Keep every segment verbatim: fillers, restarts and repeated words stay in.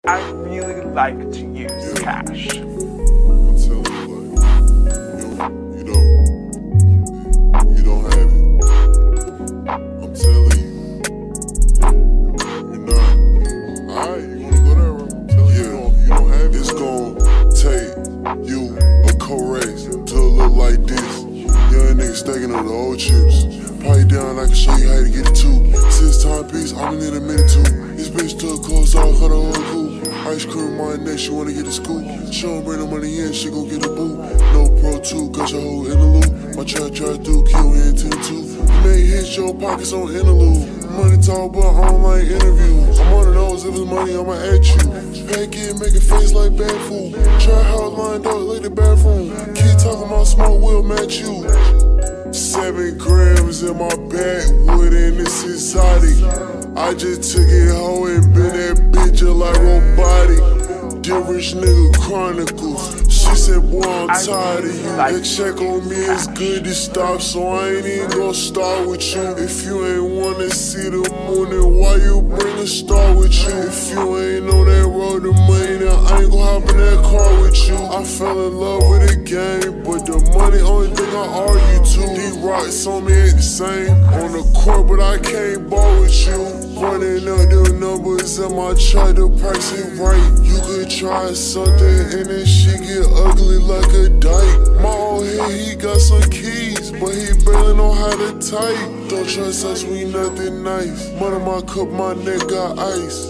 I really like to use yeah. cash. I'm telling you, like, you, you don't, you don't have it. I'm telling you, you're not. Alright, you wanna go there, right? I'm telling yeah. you, you don't, you don't have it. It's gon' take you a Corex to look like this. Young nigga stacking on the old chips. Pipe down, I can show you how to get it too. Six timepiece, I'ma need a minute too. This bitch took clothes off, cut her whole cool. Ice cream my neck, she wanna get a scoop. She don't bring no money in, she gon' get a boo. No pro two, got your hoe in the loop. My trap drive through, kill in ten two. You may hit your pockets on interlude. Money talk, but I don't like interviews. I'm on the nose, if it's money, I'ma at you. Pack it, make a face like bad food. Try house lined up like the bathroom. Keep talking about smoke, will match you. Seven grams in my backwood and it's exotic. I just took it home and been that bitch just like robotic. Dear Rich Nigga Chronicles. She said, boy, I'm tired of you. That check on me is good to stop, so I ain't even gon' start with you. If you ain't wanna see the moon, then why you bring a star with you? If you ain't on that road to money, then I ain't gon' hop in that car with you. I fell in love with the game, but the money only thing I argue to. These rocks on me ain't the same. On the court, but I can't ball with you. Running up the numbers in my chart, the price ain't right. You could try something and then shit get ugly like a dyke. My old head, he got some keys, but he barely know how to type. Don't trust us, we nothing nice. Money in my cup, my neck got ice.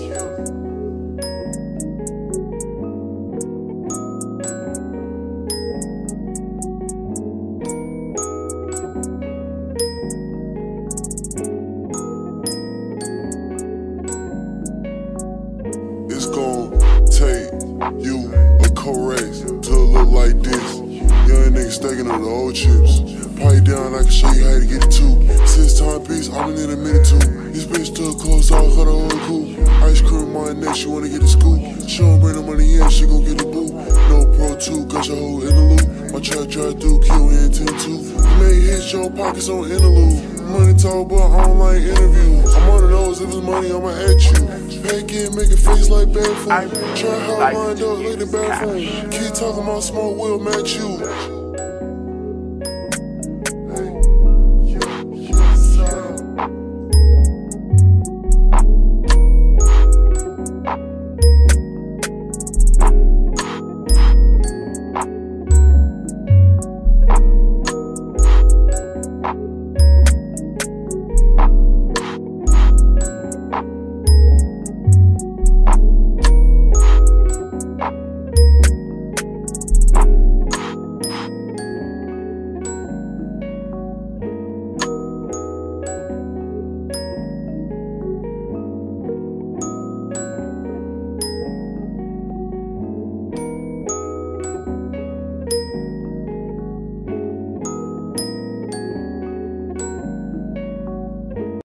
It's gon' take you a Corex to look like this. Young nigga stacking on the old chips. Pipe down, I can show you how to get it too. Six timepiece, I'ma need a minute too. This bitch took clothes off, cut her whole cool. Ice cream my neck, she wanna get a scoop. She don't bring no money in, she gon' get a boo. No pro two, got your hoe in the loop. My trap drive through, kill in ten two. You may hit your pockets on interlude. Money talk, but I don't like interviews. I'm on the nose, if it's money, I'ma at you. Pack it, make a face like bad food. Try how lined up like the bathroom. Keep talking about smoke, will match you.